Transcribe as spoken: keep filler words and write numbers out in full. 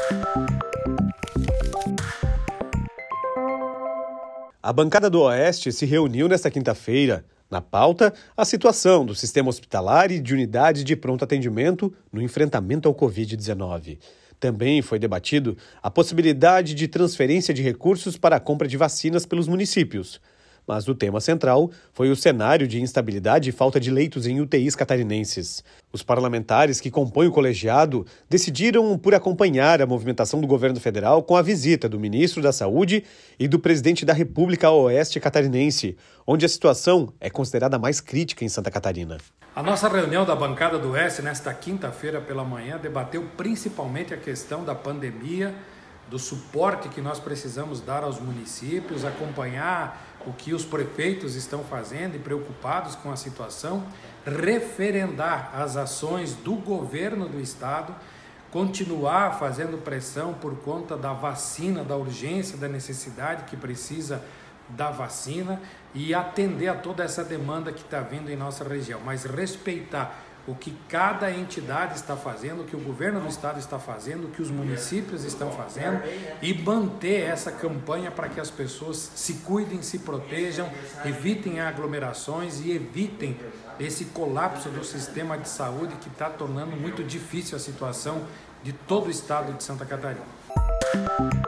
A bancada do Oeste se reuniu nesta quinta-feira. Na pauta, a situação do sistema hospitalar e de unidades de pronto atendimento no enfrentamento ao covid dezenove. Também foi debatido a possibilidade de transferência de recursos para a compra de vacinas pelos municípios. Mas o tema central foi o cenário de instabilidade e falta de leitos em U T Is catarinenses. Os parlamentares que compõem o colegiado decidiram por acompanhar a movimentação do governo federal com a visita do ministro da Saúde e do presidente da República ao Oeste catarinense, onde a situação é considerada mais crítica em Santa Catarina. A nossa reunião da bancada do Oeste nesta quinta-feira pela manhã debateu principalmente a questão da pandemia, do suporte que nós precisamos dar aos municípios, acompanhar o que os prefeitos estão fazendo e preocupados com a situação, referendar as ações do governo do estado, continuar fazendo pressão por conta da vacina, da urgência, da necessidade que precisa da vacina e atender a toda essa demanda que está vindo em nossa região, mas respeitar o que cada entidade está fazendo, o que o governo do estado está fazendo, o que os municípios estão fazendo e manter essa campanha para que as pessoas se cuidem, se protejam, evitem aglomerações e evitem esse colapso do sistema de saúde que está tornando muito difícil a situação de todo o estado de Santa Catarina.